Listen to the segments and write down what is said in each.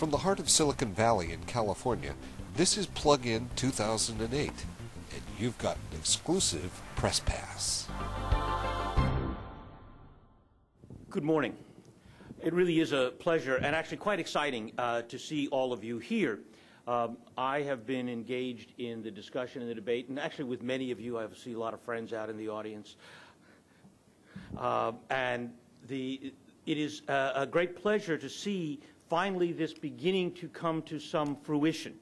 From the heart of Silicon Valley in California, this is Plug-in 2008, and you've got an exclusive press pass. Good morning. It really is a pleasure and actually quite exciting to see all of you here. I have been engaged in the discussion and the debate, and actually with many of you. I see a lot of friends out in the audience. It is a great pleasure to see finally this beginning to come to some fruition.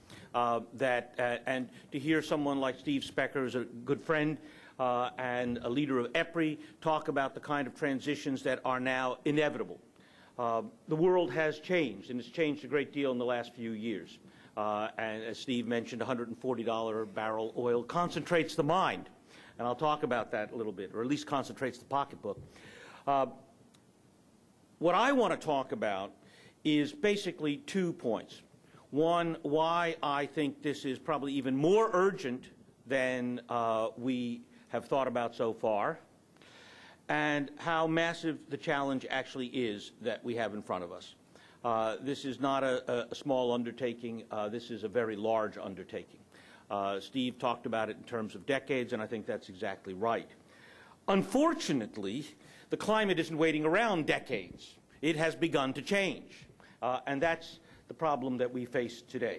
And to hear someone like Steve Specker, who's a good friend and a leader of EPRI, talk about the kind of transitions that are now inevitable. The world has changed, and it's changed a great deal in the last few years. And as Steve mentioned, $140 a barrel oil concentrates the mind. And I'll talk about that a little bit, or at least concentrates the pocketbook. What I want to talk about is basically 2 points. One, why I think this is probably even more urgent than we have thought about so far, and how massive the challenge actually is that we have in front of us. This is not a small undertaking. This is a very large undertaking. Steve talked about it in terms of decades, and I think that's exactly right. Unfortunately, the climate isn't waiting around decades. It has begun to change, and that's the problem that we face today.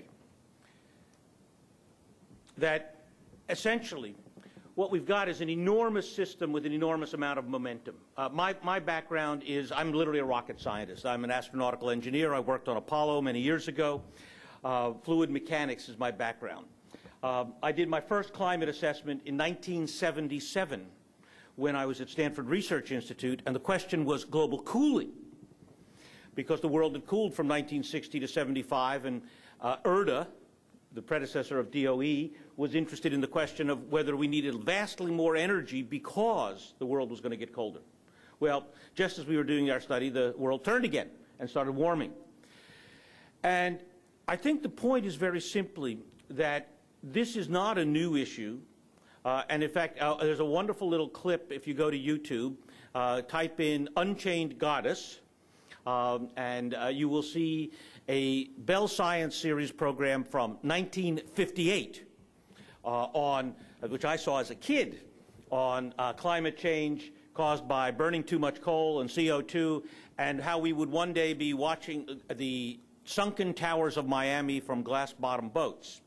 That essentially what we've got is an enormous system with an enormous amount of momentum. My background is I'm literally a rocket scientist. I'm an astronautical engineer. I worked on Apollo many years ago. Fluid mechanics is my background. I did my first climate assessment in 1977 when I was at Stanford Research Institute, and the question was global cooling, because the world had cooled from 1960 to 75, and ERDA, the predecessor of DOE, was interested in the question of whether we needed vastly more energy because the world was going to get colder. Well, just as we were doing our study, the world turned again and started warming. And I think the point is very simply that this is not a new issue. And in fact, there's a wonderful little clip if you go to YouTube, type in Unchained Goddess, and you will see a Bell Science series program from 1958 which I saw as a kid, on climate change caused by burning too much coal and CO2, and how we would one day be watching the sunken towers of Miami from glass-bottom boats.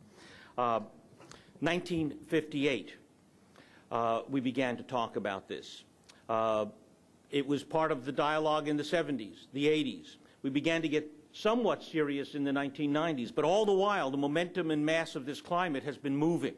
1958, we began to talk about this. It was part of the dialogue in the 70s, the 80s. We began to get somewhat serious in the 1990s, but all the while, the momentum and mass of this climate has been moving.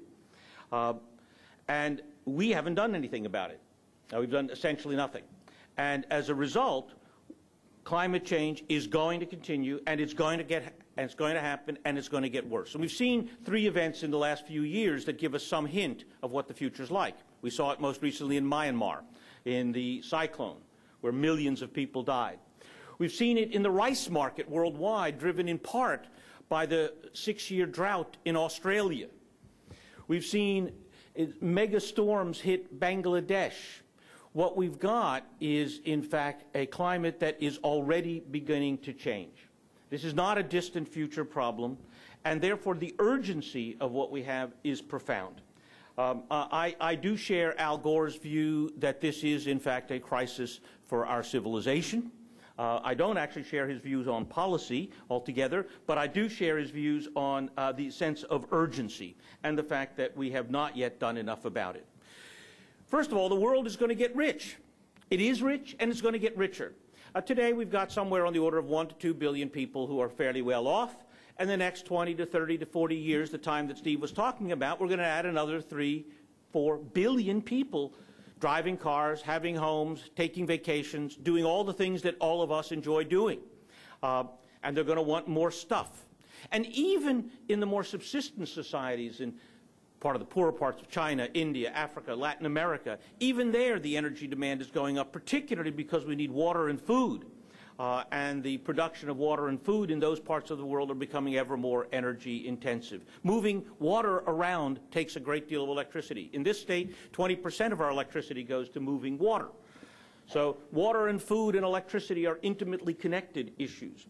And we haven't done anything about it. We've done essentially nothing. And as a result, climate change is going to continue, and it's going to happen, and it's going to get worse. And we've seen 3 events in the last few years that give us some hint of what the future's like. We saw it most recently in Myanmar, in the cyclone, where millions of people died. We've seen it in the rice market worldwide, driven in part by the 6-year drought in Australia. We've seen mega storms hit Bangladesh. What we've got is, in fact, a climate that is already beginning to change. This is not a distant future problem, and therefore the urgency of what we have is profound. I do share Al Gore's view that this is, in fact, a crisis for our civilization. I don't actually share his views on policy altogether, but I do share his views on the sense of urgency and the fact that we have not yet done enough about it. First of all, the world is going to get rich. It is rich, and it's going to get richer. Today, we've got somewhere on the order of 1 to 2 billion people who are fairly well off, and the next 20 to 30 to 40 years, the time that Steve was talking about, we're going to add another 3, 4 billion people driving cars, having homes, taking vacations, doing all the things that all of us enjoy doing. And they're going to want more stuff. And even in the more subsistence societies, in part of the poorer parts of China, India, Africa, Latin America, even there the energy demand is going up, particularly because we need water and food. And the production of water and food in those parts of the world are becoming ever more energy intensive. Moving water around takes a great deal of electricity. In this state, 20% of our electricity goes to moving water. So water and food and electricity are intimately connected issues.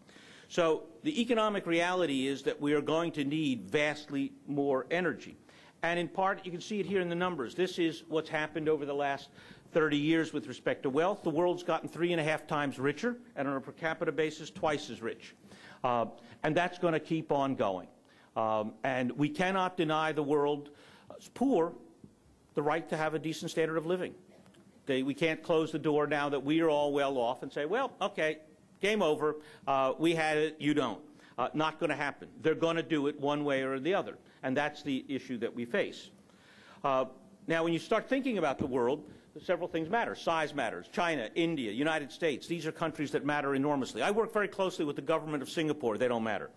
So the economic reality is that we are going to need vastly more energy. And in part, you can see it here in the numbers. This is what's happened over the last 30 years with respect to wealth. The world's gotten 3.5 times richer, and on a per capita basis, twice as rich. And that's going to keep on going. And we cannot deny the world's poor the right to have a decent standard of living. We can't close the door now that we are all well off and say, well, okay, game over, we had it, you don't. Not going to happen. They're going to do it one way or the other, and that's the issue that we face. Now, when you start thinking about the world, several things matter. Size matters. China, India, United States, these are countries that matter enormously. I work very closely with the government of Singapore. They don't matter.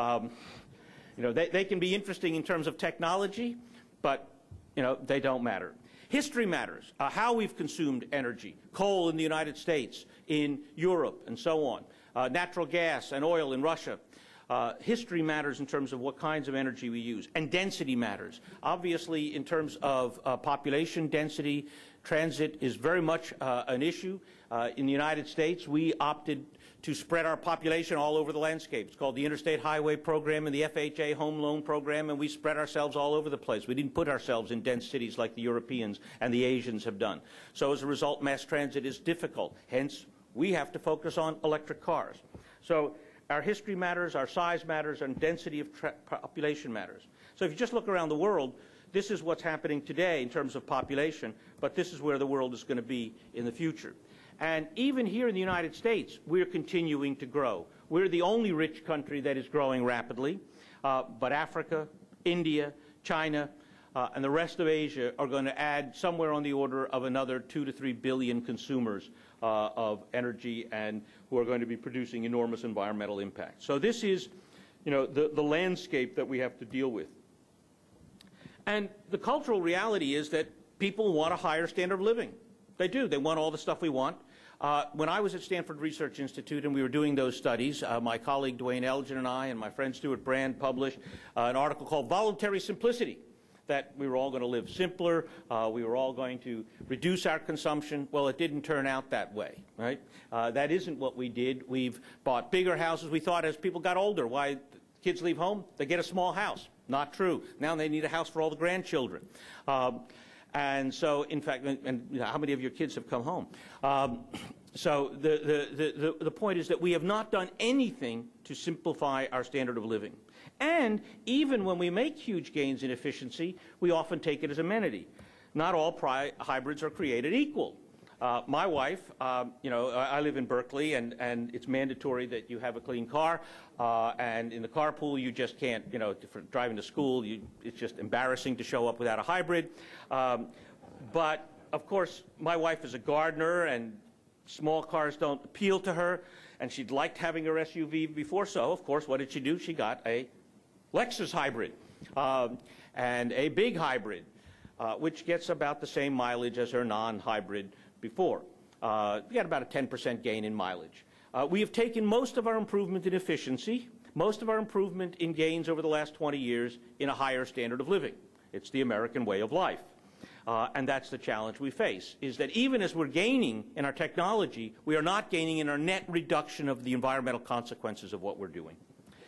You know, they can be interesting in terms of technology, but you know, they don't matter. History matters, how we've consumed energy, coal in the United States, in Europe, and so on, natural gas and oil in Russia. History matters in terms of what kinds of energy we use, and density matters. Obviously, in terms of population density, transit is very much an issue. In the United States, we opted to spread our population all over the landscape. It's called the Interstate Highway Program and the FHA Home Loan Program, and we spread ourselves all over the place. We didn't put ourselves in dense cities like the Europeans and the Asians have done. So as a result, mass transit is difficult. Hence, we have to focus on electric cars. So our history matters, our size matters, and density of population matters. So if you just look around the world, this is what's happening today in terms of population, but this is where the world is going to be in the future. And even here in the United States, we're continuing to grow. We're the only rich country that is growing rapidly, but Africa, India, China, and the rest of Asia are going to add somewhere on the order of another 2 to 3 billion consumers of energy, and who are going to be producing enormous environmental impact. So this is, you know, the landscape that we have to deal with. And the cultural reality is that people want a higher standard of living. They do. They want all the stuff we want. When I was at Stanford Research Institute and we were doing those studies, my colleague Dwayne Elgin and I and my friend Stuart Brand published an article called Voluntary Simplicity, that we were all going to live simpler, we were all going to reduce our consumption. Well, it didn't turn out that way, right? That isn't what we did. We've bought bigger houses. We thought as people got older, why kids leave home? They get a small house. Not true. Now they need a house for all the grandchildren. And so, in fact, and you know, how many of your kids have come home? So the point is that we have not done anything to simplify our standard of living. And even when we make huge gains in efficiency, we often take it as amenity. Not all hybrids are created equal. My wife, you know, I live in Berkeley, and it's mandatory that you have a clean car. And in the carpool, you just can't, you know, for driving to school, it's just embarrassing to show up without a hybrid. But, of course, my wife is a gardener, and small cars don't appeal to her. And she'd liked having her SUV before, so, of course, what did she do? She got a Lexus hybrid and a big hybrid, which gets about the same mileage as her non-hybrid before. We got about a 10% gain in mileage. We have taken most of our improvement in efficiency, most of our improvement in gains over the last 20 years in a higher standard of living. It's the American way of life. And that's the challenge we face, is that even as we're gaining in our technology, we are not gaining in our net reduction of the environmental consequences of what we're doing.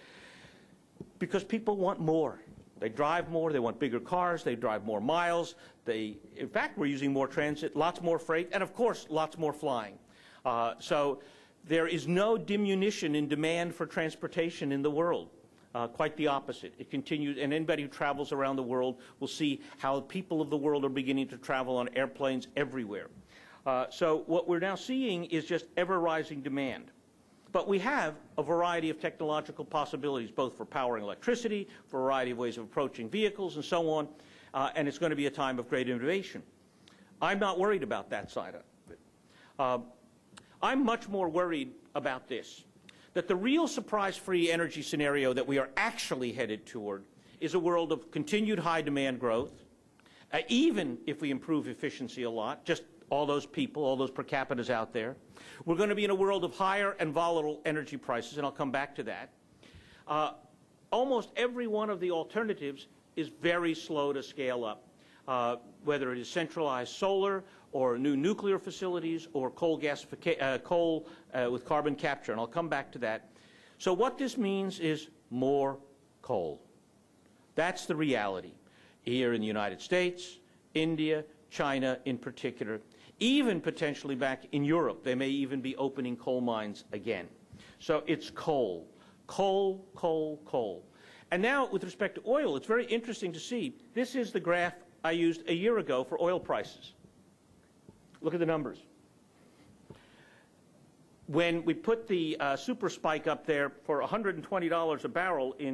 Because people want more. They drive more, they want bigger cars, they drive more miles. In fact, we're using more transit, lots more freight, and of course, lots more flying. So there is no diminution in demand for transportation in the world. Quite the opposite. It continues, and anybody who travels around the world will see how people of the world are beginning to travel on airplanes everywhere. So what we're now seeing is just ever-rising demand. But we have a variety of technological possibilities, both for powering electricity, for a variety of ways of approaching vehicles, and so on, and it's going to be a time of great innovation. I'm not worried about that side of it. I'm much more worried about this, that the real surprise-free energy scenario that we are actually headed toward is a world of continued high demand growth, even if we improve efficiency a lot, just all those people, all those per capitas out there. We're going to be in a world of higher and volatile energy prices, and I'll come back to that. Almost every one of the alternatives is very slow to scale up, whether it is centralized solar or new nuclear facilities or coal with carbon capture, and I'll come back to that. So what this means is more coal. That's the reality here in the United States, India, China in particular, even potentially back in Europe. They may even be opening coal mines again. So it's coal, coal, coal, coal. And now with respect to oil, it's very interesting to see. This is the graph I used a year ago for oil prices. Look at the numbers. When we put the super spike up there for $120 a barrel in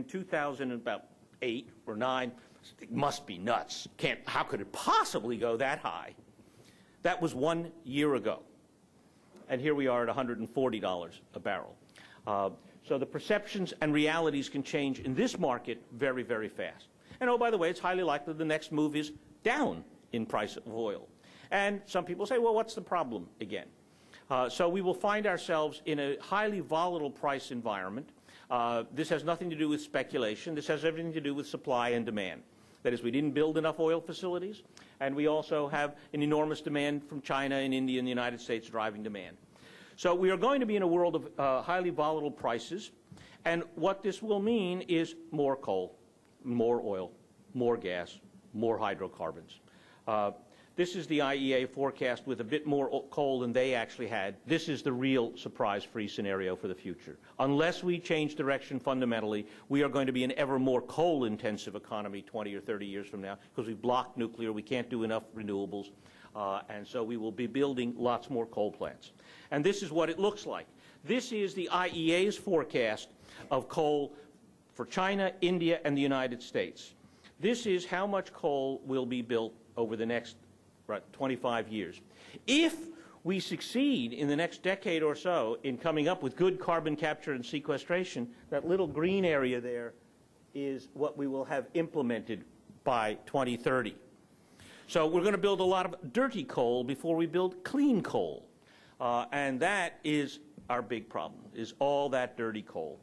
2008 or 9, it must be nuts. How could it possibly go that high? That was 1 year ago. And here we are at $140 a barrel. So the perceptions and realities can change in this market very, very fast. And oh, by the way, it's highly likely the next move is down in price of oil. And some people say, well, what's the problem again? So we will find ourselves in a highly volatile price environment. This has nothing to do with speculation. This has everything to do with supply and demand. That is, we didn't build enough oil facilities, and we also have an enormous demand from China and India and the United States driving demand. So we are going to be in a world of highly volatile prices, and what this will mean is more coal, more oil, more gas, more hydrocarbons. This is the IEA forecast with a bit more coal than they actually had. This is the real surprise-free scenario for the future. Unless we change direction fundamentally, we are going to be an ever more coal-intensive economy 20 or 30 years from now because we've blocked nuclear, we can't do enough renewables, and so we will be building lots more coal plants. And this is what it looks like. This is the IEA's forecast of coal for China, India, and the United States. This is how much coal will be built over the next 25 years. If we succeed in the next decade or so in coming up with good carbon capture and sequestration, that little green area there is what we will have implemented by 2030. So we're going to build a lot of dirty coal before we build clean coal. And that is our big problem, is all that dirty coal.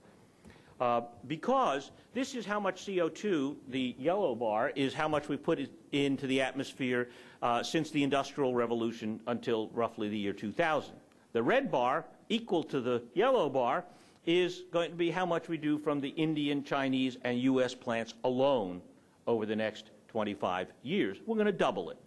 Because this is how much CO2, the yellow bar, is how much we put into the atmosphere since the Industrial Revolution until roughly the year 2000. The red bar, equal to the yellow bar, is going to be how much we do from the Indian, Chinese, and U.S. plants alone over the next 25 years. We're going to double it.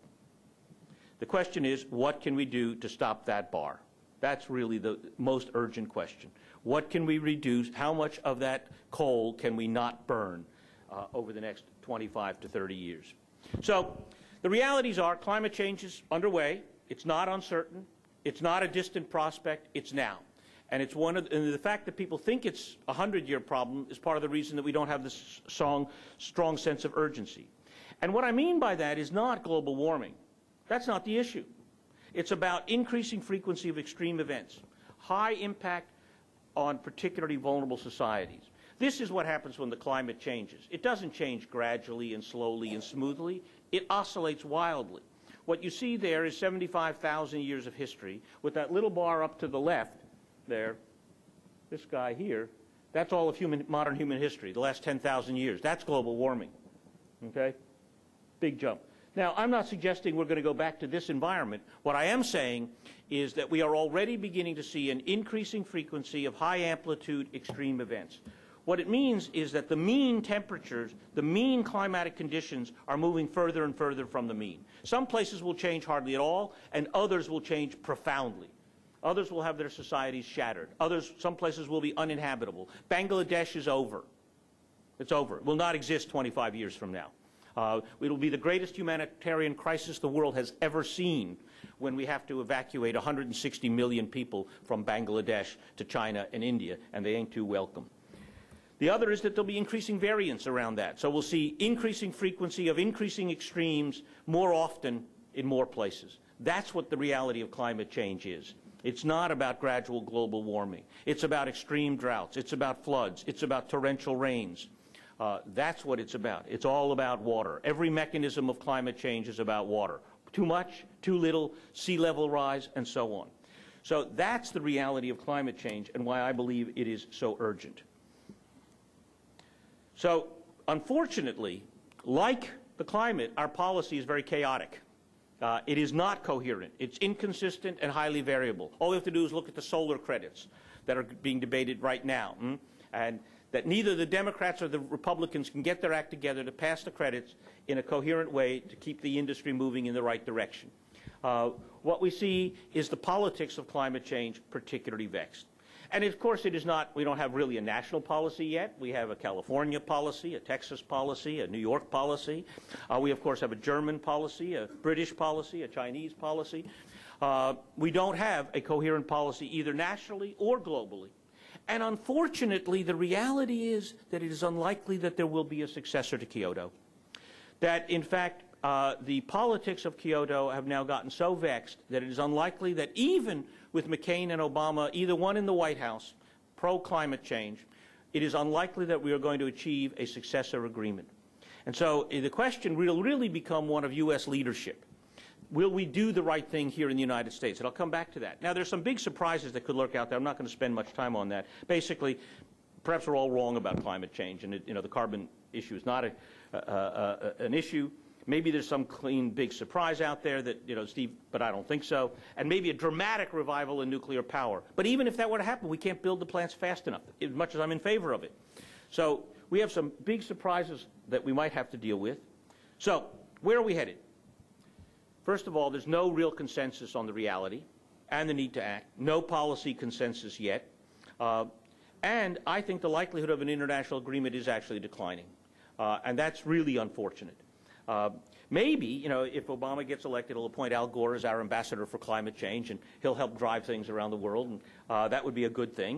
The question is, what can we do to stop that bar? That's really the most urgent question. What can we reduce? How much of that coal can we not burn over the next 25 to 30 years? So the realities are climate change is underway. It's not uncertain. It's not a distant prospect. It's now. And it's and the fact that people think it's a 100-year problem is part of the reason that we don't have this strong sense of urgency. And what I mean by that is not global warming. That's not the issue. It's about increasing frequency of extreme events, high impact on particularly vulnerable societies. This is what happens when the climate changes. It doesn't change gradually and slowly and smoothly. It oscillates wildly. What you see there is 75,000 years of history with that little bar up to the left there, this guy here, that's all of modern human history, the last 10,000 years. That's global warming. Okay? Big jump. Now, I'm not suggesting we're going to go back to this environment. What I am saying is that we are already beginning to see an increasing frequency of high-amplitude extreme events. What it means is that the mean temperatures, the mean climatic conditions are moving further and further from the mean. Some places will change hardly at all, and others will change profoundly. Others will have their societies shattered. Some places will be uninhabitable. Bangladesh is over. It's over. It will not exist 25 years from now. It will be the greatest humanitarian crisis the world has ever seen when we have to evacuate 160 million people from Bangladesh to China and India, and they ain't too welcome. The other is that there'll be increasing variance around that. So we'll see increasing frequency of increasing extremes more often in more places. That's what the reality of climate change is. It's not about gradual global warming. It's about extreme droughts. It's about floods. It's about torrential rains. That's what it's about. It's all about water. Every mechanism of climate change is about water. Too much, too little, sea level rise, and so on. So that's the reality of climate change and why I believe it is so urgent. So unfortunately, like the climate, our policy is very chaotic. It is not coherent. It's inconsistent and highly variable. All we have to do is look at the solar credits that are being debated right now. and that neither the Democrats or the Republicans can get their act together to pass the credits in a coherent way to keep the industry moving in the right direction. What we see is the politics of climate change particularly vexed. And of course, it is not, we don't have really a national policy yet. We have a California policy, a Texas policy, a New York policy. We, of course, have a German policy, a British policy, a Chinese policy. We don't have a coherent policy either nationally or globally. And unfortunately, the reality is that it is unlikely that there will be a successor to Kyoto. That, in fact, the politics of Kyoto have now gotten so vexed that it is unlikely that even with McCain and Obama, either one in the White House, pro-climate change, it is unlikely that we are going to achieve a successor agreement. And so the question will really become one of U.S. leadership. Will we do the right thing here in the United States? And I'll come back to that. Now, there's some big surprises that could lurk out there. I'm not going to spend much time on that. Basically, perhaps we're all wrong about climate change, and the carbon issue is not an issue. Maybe there's some clean big surprise out there that, Steve, but I don't think so. And maybe a dramatic revival in nuclear power. But even if that were to happen, we can't build the plants fast enough, as much as I'm in favor of it. So we have some big surprises that we might have to deal with. So where are we headed? First of all, there's no real consensus on the reality and the need to act. No policy consensus yet. And I think the likelihood of an international agreement is actually declining. And that's really unfortunate. Maybe, if Obama gets elected, he'll appoint Al Gore as our ambassador for climate change, and he'll help drive things around the world, and that would be a good thing.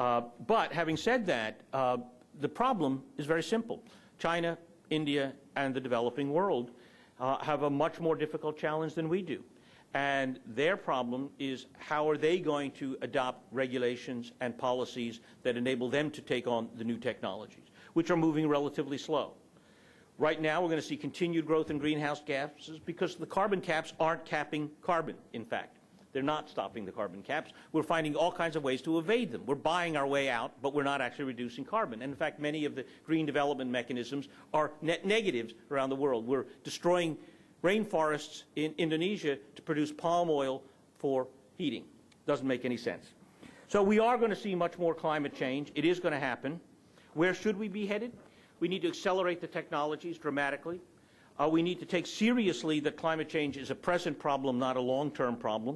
But having said that, the problem is very simple. China, India, and the developing world have a much more difficult challenge than we do. And their problem is how are they going to adopt regulations and policies that enable them to take on the new technologies, which are moving relatively slow. Right now, we're going to see continued growth in greenhouse gases because the carbon caps aren't capping carbon, in fact. They're not stopping the carbon caps. We're finding all kinds of ways to evade them. We're buying our way out, but we're not actually reducing carbon. And in fact, many of the green development mechanisms are net negatives around the world. We're destroying rainforests in Indonesia to produce palm oil for heating. Doesn't make any sense. So we are going to see much more climate change. It is going to happen. Where should we be headed? We need to accelerate the technologies dramatically. We need to take seriously that climate change is a present problem, not a long-term problem,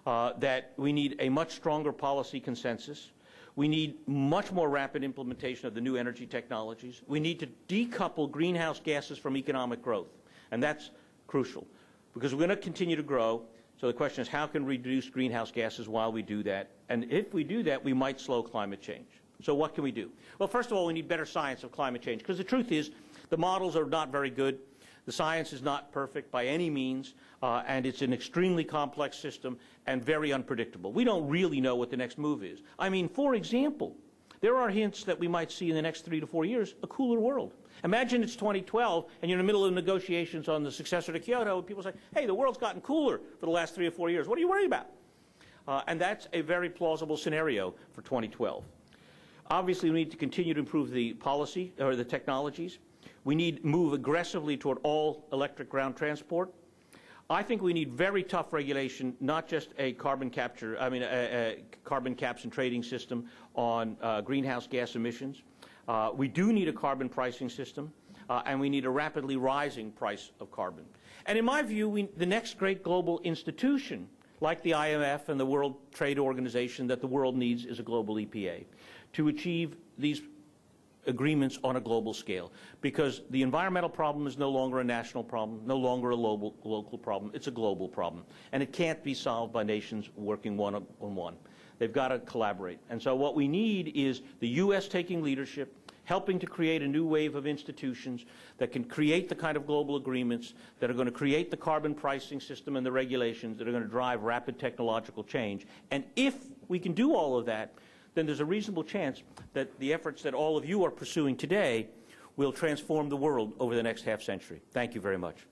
that we need a much stronger policy consensus. We need much more rapid implementation of the new energy technologies. We need to decouple greenhouse gases from economic growth, and that's crucial because we're going to continue to grow. So the question is, how can we reduce greenhouse gases while we do that? And if we do that, we might slow climate change. So what can we do? Well, first of all, we need better science of climate change, because the truth is the models are not very good. The science is not perfect by any means, and it's an extremely complex system and very unpredictable. We don't really know what the next move is. I mean, for example, there are hints that we might see in the next 3 to 4 years a cooler world. Imagine it's 2012 and you're in the middle of negotiations on the successor to Kyoto, and people say, hey, the world's gotten cooler for the last 3 or 4 years. What are you worried about? And that's a very plausible scenario for 2012. Obviously, we need to continue to improve the policy or the technologies. We need to move aggressively toward all electric ground transport. I think we need very tough regulation, not just a carbon caps and trading system on greenhouse gas emissions. We do need a carbon pricing system, and we need a rapidly rising price of carbon. And in my view, the next great global institution, like the IMF and the World Trade Organization, that the world needs is a global EPA to achieve these agreements on a global scale, because the environmental problem is no longer a national problem, no longer a local problem. It's a global problem, and it can't be solved by nations working one-on-one. They've got to collaborate. And so what we need is the U.S. taking leadership, helping to create a new wave of institutions that can create the kind of global agreements that are going to create the carbon pricing system and the regulations that are going to drive rapid technological change. And if we can do all of that, then there's a reasonable chance that the efforts that all of you are pursuing today will transform the world over the next half century. Thank you very much.